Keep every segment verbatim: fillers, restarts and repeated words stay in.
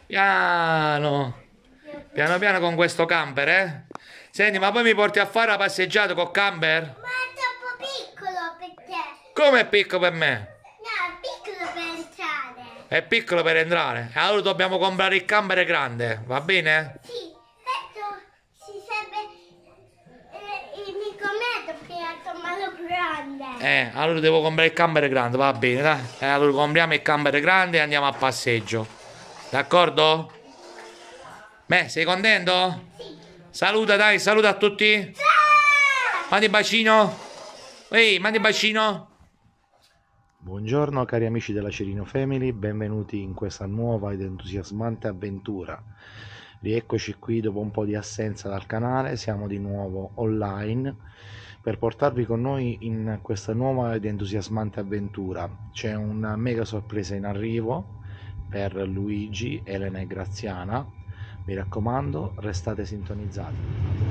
Piano. Piano piano con questo camper, eh? Senti, ma poi mi porti a fare la passeggiata col camper? Ma è troppo piccolo per te. Come è piccolo per me? No, è piccolo per entrare. È piccolo per entrare. Allora dobbiamo comprare il camper grande, va bene? Sì, questo si serve eh, il micrometro che è tomato grande. Eh, allora devo comprare il camper grande, va bene, dai. Eh, allora compriamo il camper grande e andiamo a passeggio. D'accordo? Beh, sei contento? Sì. Saluta, dai, saluta a tutti. Ciao! Mandi bacino. Ehi, mandi bacino. Buongiorno cari amici della Cirino Family, benvenuti in questa nuova ed entusiasmante avventura. Rieccoci qui dopo un po' di assenza dal canale, siamo di nuovo online per portarvi con noi in questa nuova ed entusiasmante avventura. C'è una mega sorpresa in arrivo per Luigi, Elena e Graziana. Mi raccomando, restate sintonizzati.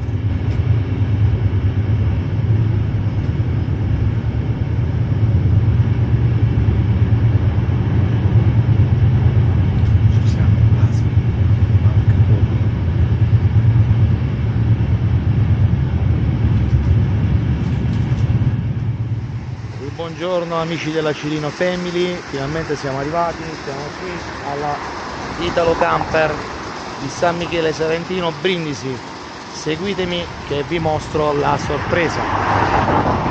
Buongiorno amici della Cirino Family, finalmente siamo arrivati, siamo qui alla Italo Camper di San Michele Salentino, Brindisi. Seguitemi che vi mostro la sorpresa.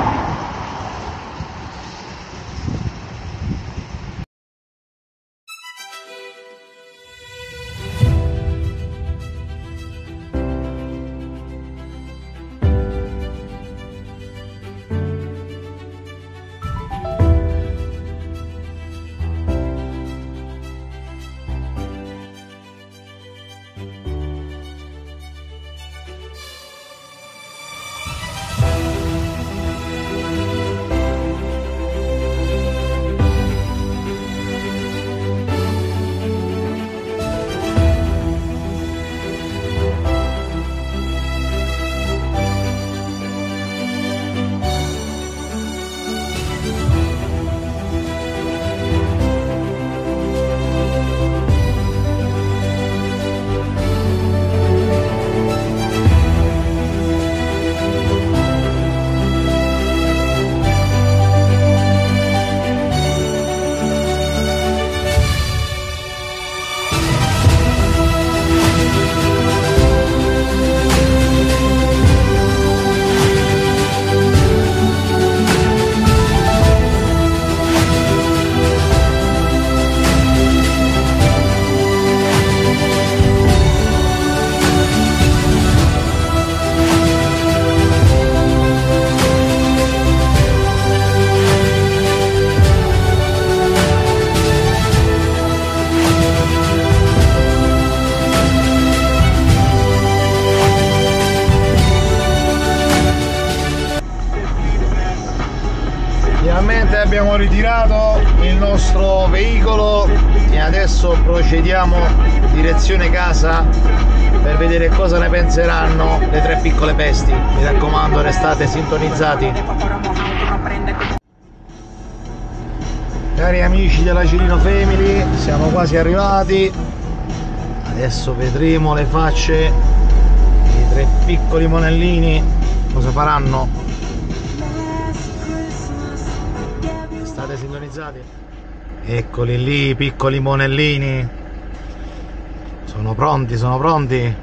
Finalmente abbiamo ritirato il nostro veicolo e adesso procediamo direzione casa per vedere cosa ne penseranno le tre piccole pesti. Mi raccomando, restate sintonizzati. Cari amici della Cirino Family, siamo quasi arrivati. Adesso vedremo le facce dei tre piccoli monellini, cosa faranno. State sintonizzati? Eccoli lì, i piccoli monellini. Sono pronti, sono pronti.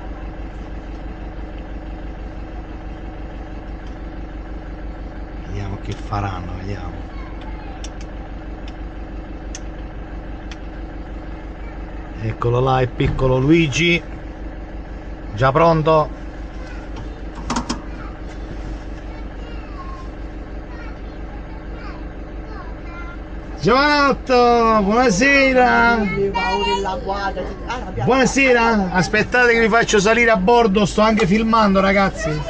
Vediamo che faranno, vediamo. Eccolo là il piccolo Luigi. Già pronto? Giovanotto, buonasera! Buonasera, aspettate che vi faccio salire a bordo, sto anche filmando ragazzi.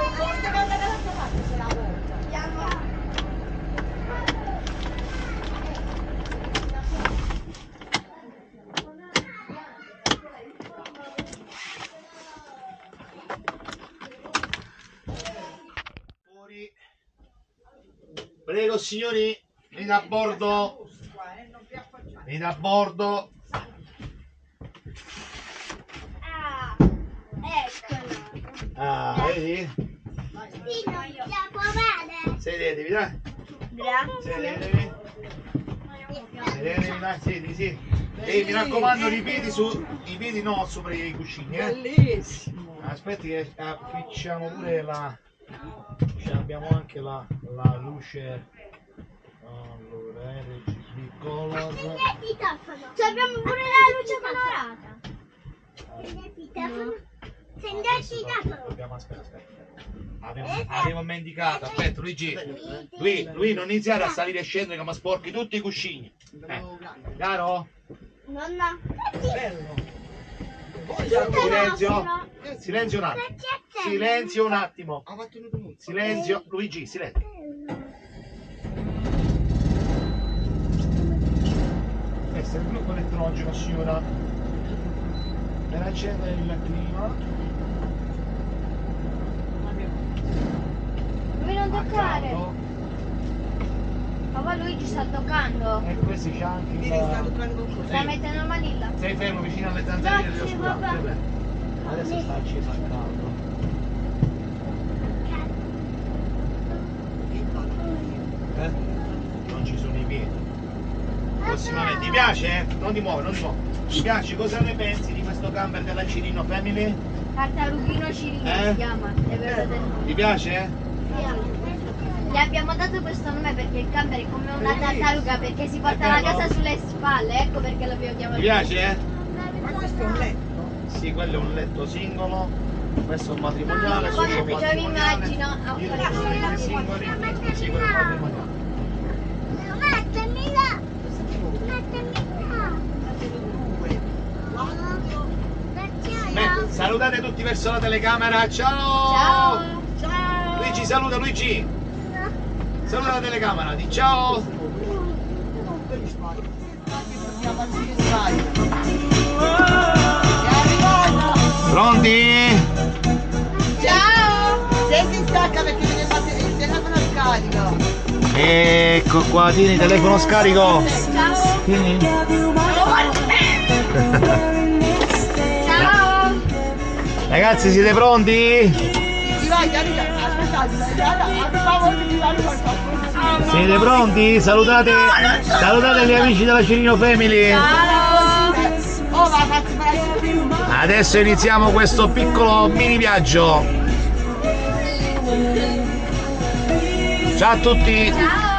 Prego signori, venite a bordo, venite a bordo. Eccolo. Ah, vedi? Sì, la provare. Sedetevi, dai. Grazie. Sedetevi. Sedetevi, dai, siedi, sì. E mi raccomando, i piedi su, i piedi no sopra i cuscini, eh. Bellissimo. Aspetti che appicciamo pure la... Cioè, abbiamo anche la, la luce. Allora, R G B color. Cioè abbiamo pure la luce colorata. Accendi il citofono. Accendi il citofono. Dobbiamo aspettare, aspetta. Avevo, avevo indicato, aspetta Luigi. Lui, lui non iniziare a salire e scendere che mi sporchi tutti i cuscini. Eh. Chiaro? Nonna. Bello. Silenzio. Silenzio un attimo. Silenzio un attimo. Silenzio. Luigi, silenzio. Questo è il gruppo elettrologico, signora. Per accendere il clima. Lui non toccare. Accanto. Papà Luigi sta toccando. E questo c'è anche Mi sta il... toccando con Sta mettendo il manilla. Sei fermo vicino alle zanzariere dello Grazie, scusate. papà. Adesso sta acceso al caldo. Eh? Non ci sono i piedi. Prossimamente. Ti piace? Non ti muovi, non ti muovi. Ti piace? Cosa ne pensi di questo camper della Cirino Family? Tartarughino Cirino Eh? si chiama. È vero del nome. Ti piace? Gli abbiamo dato questo nome perché il camper è come una tartaruga perché si porta la casa sulle spalle. Ecco perché l'abbiamo chiamato. Ti piace? Ma questo è un letto? Sì, quello è un letto singolo. Questo è un matrimoniale. Come quello è un io mi matrimoniale. immagino a Io fare devo così. vedere singoli. Sì, quello è un matrimoniale. Mettimi là. Mettimi là. Beh, salutate tutti verso la telecamera. Ciao! Ciao. Ciao. Luigi, saluta Luigi. Saluta la telecamera. Di ciao. Pronti? Ciao. Se si stacca perché deve fare il telefono scarico. Ecco qua, tieni il telefono scarico. Ciao. Tieni. Ciao. Ragazzi, siete pronti? Ti vai, aspettate, arrivavo che ti vai qualcosa. Siete pronti? Salutate, salutate gli amici della Cirino Family. Oh, ma fatti fare. Adesso iniziamo questo piccolo mini viaggio. Ciao a tutti. Ciao.